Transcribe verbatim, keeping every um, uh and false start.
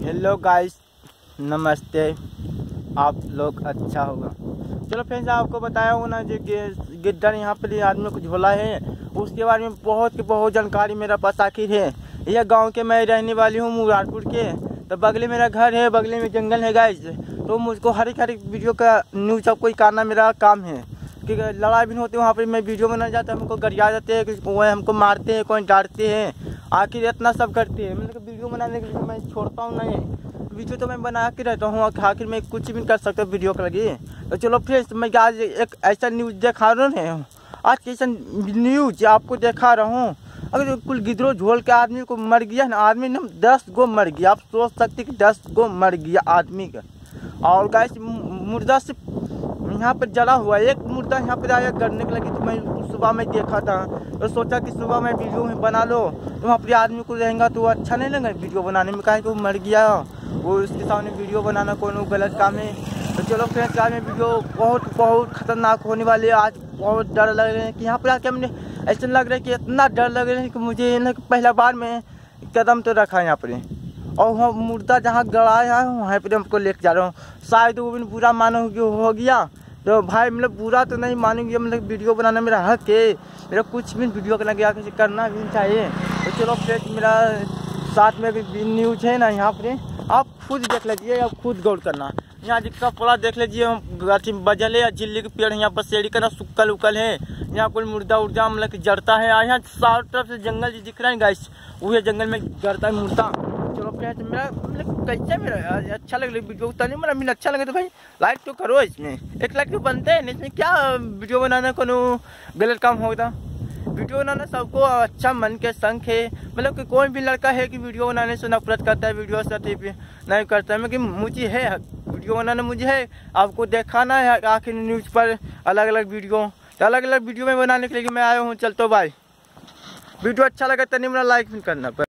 Hello guys, नमस्ते। आप लोग अच्छा होगा। चलो फ्रेंड्स, आपको बताया हूँ ना जो गिद्दड़ यहाँ पे आदमी को झोला है, उसके बारे में बहुत की बहुत जानकारी मेरा पास आखिर है। यह गांव के मैं रहने वाली हूँ मुरारपुर के। तो बगले मेरा घर है, बगले में जंगल है गाइस। तो मुझको हर एक हर एक वीडियो का न्यूज़ सबको निकालना मेरा काम है। कि लड़ाई भी होती है वहाँ पर मैं वीडियो बना जाता है, हमको गरिया जाते हैं, कोई हमको मारते हैं, कोई डांटते हैं, आखिर इतना सब करते हैं। मतलब वीडियो बनाने के लिए मैं छोड़ता हूँ नहीं, वीडियो तो मैं बना के रहता हूँ। आखिर मैं कुछ भी कर सकता हूँ वीडियो के लगे। तो चलो फ्रेंड्स, मैं आज एक ऐसा न्यूज़ दिखा रहा हूँ। आज ऐसा न्यूज़ आपको दिखा रहा हूँ। अगर कुल गिद्दड़ झोल के आदमी को मर गया ना, आदमी ना दस गो मर गया। आप सोच सकते कि दस गो मर गया आदमी का। और गाइस मुर्दा से यहाँ पर जला हुआ एक मुर्दा यहाँ पर आया गड़ने के लगी। तो मैं सुबह में देखा था, तो सोचा कि सुबह में वीडियो में बना लो, तो वहाँ पर आदमी को रहेगा तो अच्छा नहीं लगेगा वीडियो बनाने में। कहीं को मर गया वो, उसके सामने वीडियो बनाना कोई गलत काम है। तो चलो फ्रेंड्स, आज में वीडियो बहुत बहुत खतरनाक होने वाली है। आज बहुत डर लग रहा है कि यहाँ पर आके हमने ऐसा लग रहा है कि इतना डर लग रहा है कि मुझे ना पहला बार में कदम तो रखा है यहाँ पर। और वहाँ मुर्दा जहाँ गड़ाया है वहाँ पर हमको लेके जा रहा हूँ। शायद वो भी बुरा मानो हो गया तो भाई, मतलब बुरा तो नहीं मानेंगे। मतलब वीडियो बनाना मेरा हक है, मेरा कुछ भी वीडियो करना गया किसी करना भी चाहिए। तो चलो फ्रेंड्स, मेरा साथ में भी न्यूज़ है ना यहाँ पर, आप खुद देख लीजिए, आप खुद गौर करना। यहाँ जिसका पड़ा देख लीजिए, गाछी बजल है, झिल्ली के पेड़ है, यहाँ पर सेड़ी करना सुक्कल उक्कल है। यहाँ कोई मुर्दा उर्दा मतलब जड़ता है। यहाँ चारों तरफ से जंगल जी दिख रहा है गाइस, वो जंगल में जड़ता है मुर्दा। चलो फ्रेंड्स, मेरा मतलब कैसा मेरा अच्छा लग रहा वीडियो उतना नहीं, मेरा मेरा अच्छा लगे तो भाई लाइक तो करो। इसमें एक लाइक तो बनते हैं, इसमें क्या वीडियो बनाना को गलत काम होता। वीडियो बनाना सबको अच्छा मन के संग है। मतलब कि कोई भी लड़का है कि वीडियो बनाने से नफरत करता है, वीडियो से नहीं करता है। मतलब मुझे है वीडियो बनाना, मुझे है आपको दिखाना है आखिर न्यूज़ पर अलग अलग वीडियो। तो अलग अलग वीडियो में बनाने के लिए मैं आया हूँ। चलते भाई, वीडियो अच्छा लगा तो नहीं मेरा लाइक भी करना।